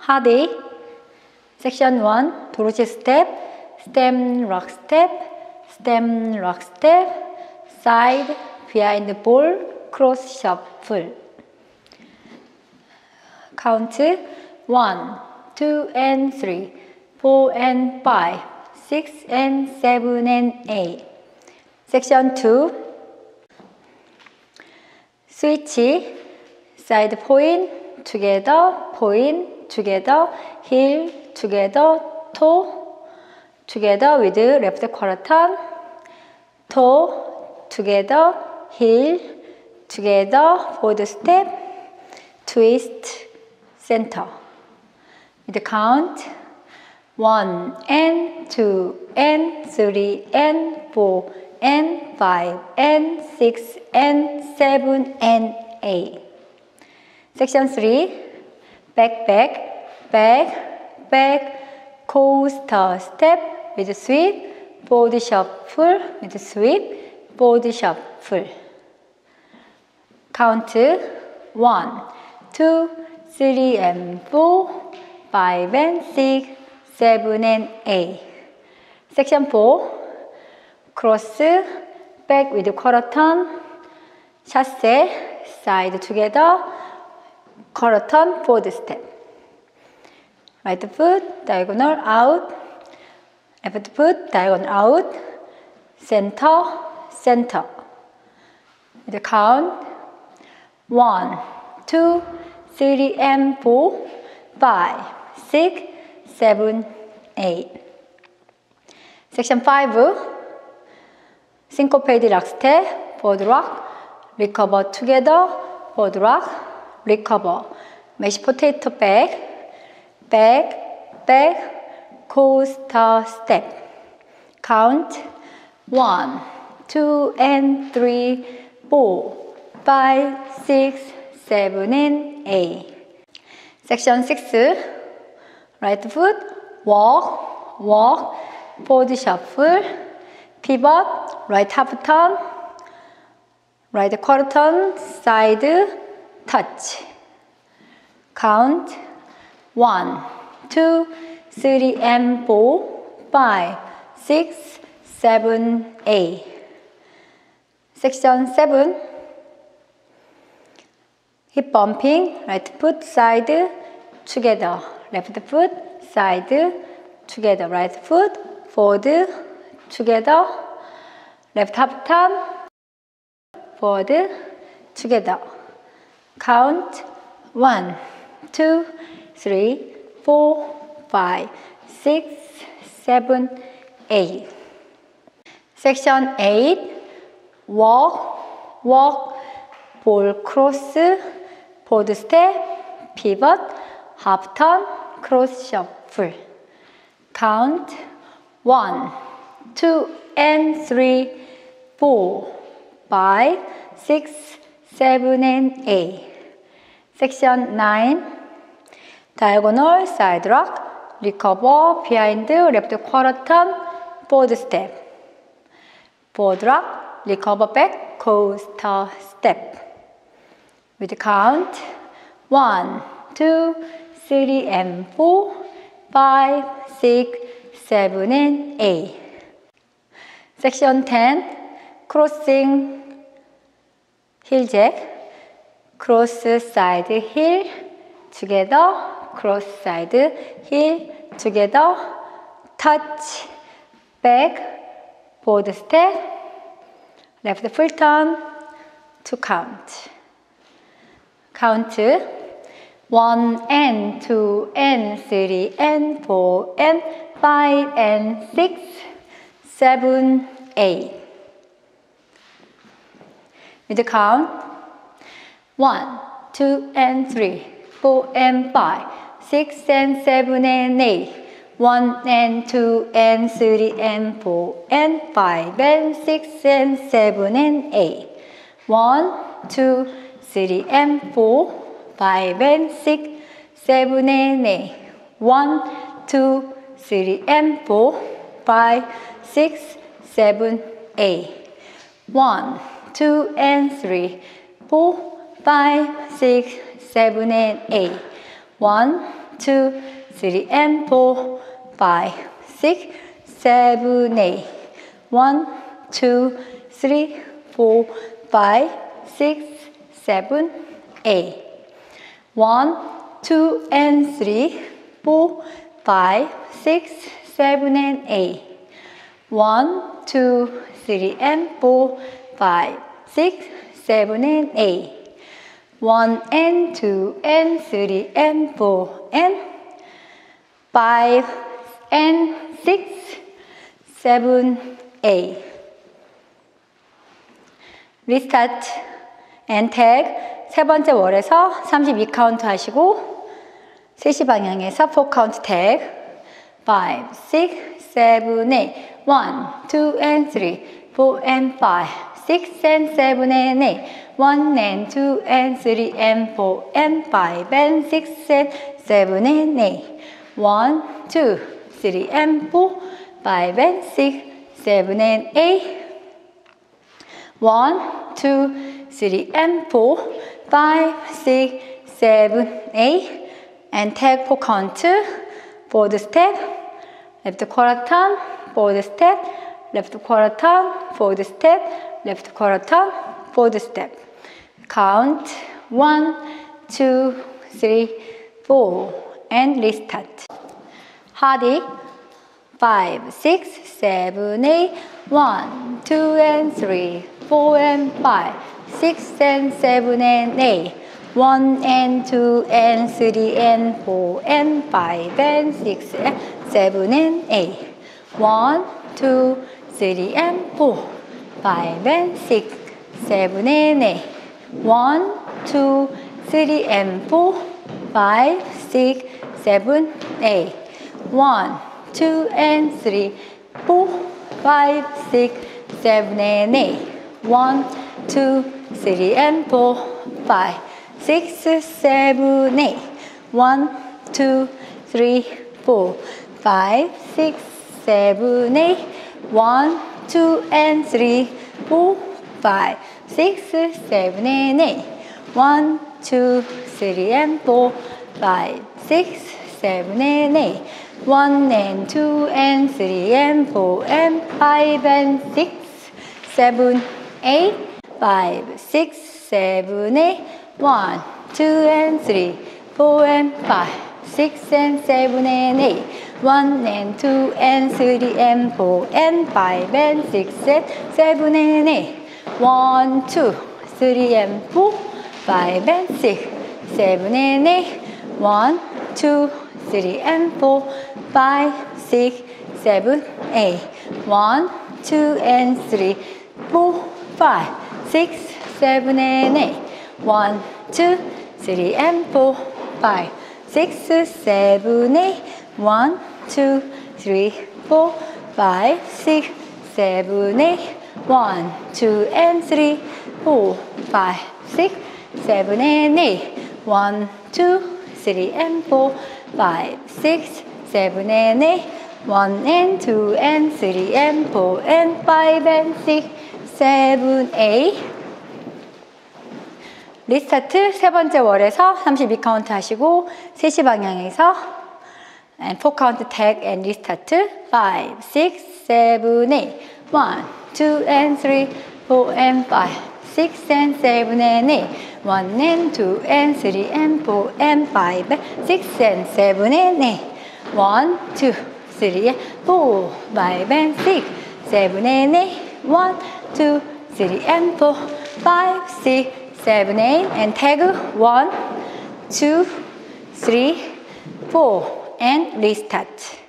Hardy. Section 1, Dorothy step, stem, rock step, stem, rock step, side, behind the ball, cross shuffle. Count 1, 2 and 3, 4 and 5, 6 and 7 and 8. Section 2, switch, side point, together, heel, together, toe, together with left quarter turn, toe, together, heel, together, forward step, twist, center. With the count 1 and 2 and 3 and 4 and 5 and 6 and 7 and 8. Section 3, back, coaster step with sweep, forward shuffle with sweep, forward shuffle. Count 1, 2, 3 and 4, 5 and 6, 7 and 8. Section 4, cross, back with quarter turn, chasse, side together, quarter turn, forward step. Right foot, diagonal out, left foot, diagonal out, center. With the count 1, 2, 3 and 4, 5, 6, 7, 8. Section 5, syncopated rock step, forward rock, recover together, forward rock, recover. Mashed potato back, coaster step. Count 1, 2 and 3, 4, 5, 6, 7 and 8. Section 6, right foot, walk, forward shuffle, pivot, right half turn, right quarter turn, side, touch. Count 1, 2, 3 and 4, 5, 6, 7, 8. Section 7, hip bumping, right foot, side, together, left foot, side, together, right foot, forward, together, left half turn, forward, together. Count 1, 2, 3, 4, 5, 6, 7, 8. Section 8, walk, ball cross, forward step, pivot, half turn, cross shuffle. Count 1, 2 and 3, 4, 5, 6, 7 and 8. Section 9, diagonal side rock, recover behind left quarter turn, forward step. Forward rock, recover back, coaster step. With the count 1, 2, 3 and 4, 5, 6, 7 and 8. Section 10, crossing heel jack, cross side heel, together, cross side heel, together, touch, back, forward step, left full turn, to count. Count 1 and 2 and 3 and 4 and 5 and 6, 7, 8. With the count 1, 2 and 3, 4 and 5, 6 and 7 and 8. 1 and 2 and 3 and 4 and 5 and 6 and 7 and 8. 1, 2, 3 and 4, 5 and 6, 7 and 8. 1, 2, 3 and 4, 5, 6, 7, 8. 1, 2 and 3, 4, 5, 6, 7 and 8. 1, 2, 3, and 4, 5, 6, 7, 8. 1, 2, 3, 4, 5, 6, 7, 8. 1, 2, and 3, 4, 5, 6, 7, and 8. 1, 2, 3, and 4, 5, 6, 7, and 8. 1 and 2 and 3 and 4 and 5 and 6, 7, 8. 리스타트 and tag 세 번째 월에서 32카운트 하시고 3시 방향에서 4카운트 tag 5, 6, 7, 8 1, 2 and 3, 4 and 5 6 and 7 and 8 1 and 2 and 3 and 4 and 5 and 6 and 7 and 8 1, 2, 3 and 4 5 and 6, 7 and 8 1, 2, 3 and 4 5, 6, 7, 8 and tag 4 count forward step left quarter turn forward step left quarter turn forward step left quarter turn forward step count 1, 2, 3, 4 and restart hardy 5, 6, 7, 8 1, 2 and 3, 4 and 5 6 and 7 and 8 1 and 2 and 3 and 4 and 5 and 6 and 7 and 8 1, 2, 3 and 4 5 and 6 7 and 8 1, 2, 3 and 4 5, 6, 7, 8 1, 2 and 3, 4 5, 6, 7 and 8 1, 2, 3 and 4 5, 6, 7, 8 1, 2, 3, 4 5, 6, 7, 8 1, 2 and 3, 4 5, 6, 7 and 8 1, 2, 3 and 4 5, 6, 7 and 8 1 and 2 and 3 and 4 and 5 and 6, 7, 8 5, 6, 7, 8 1, 2 and 3, 4 and 5, 6 and 7 and 8 1 and 2 and 3 and 4 and 5 and 6 and 7 and 8 1, 2, 3 and 4 5 and 6, 7 and 8 1, 2, 3 and 4 5, 6, 7, 8 1, 2 and 3, 4 5, 6, 7 and 8 1, 2, 3 and 4 5, 6, 7, 8 1, 2, 3, 4 5, 6, 7, 8 1, 2 and 3, 4 5, 6, 7 and 8 1, 2, 3 and 4 5, 6, 7 and 8 1 and 2 and 3 and 4 and 5 and 6, 7, 8 리스타트 세 번째 월에서 32카운트 하시고 3시 방향에서 and 4카운트 tag and restart 5, 6, 7, 8 1, 2 and 3, 4 and 5 6 and 7 and 8 1 and 2 and 3 and 4 and 5 6 and 7 and 8 1, 2, 3, 4 5 and 6 7 and 8 1, 2, 3 and 4 5, 6 7, 8 and tag 1, 2, 3, 4 and restart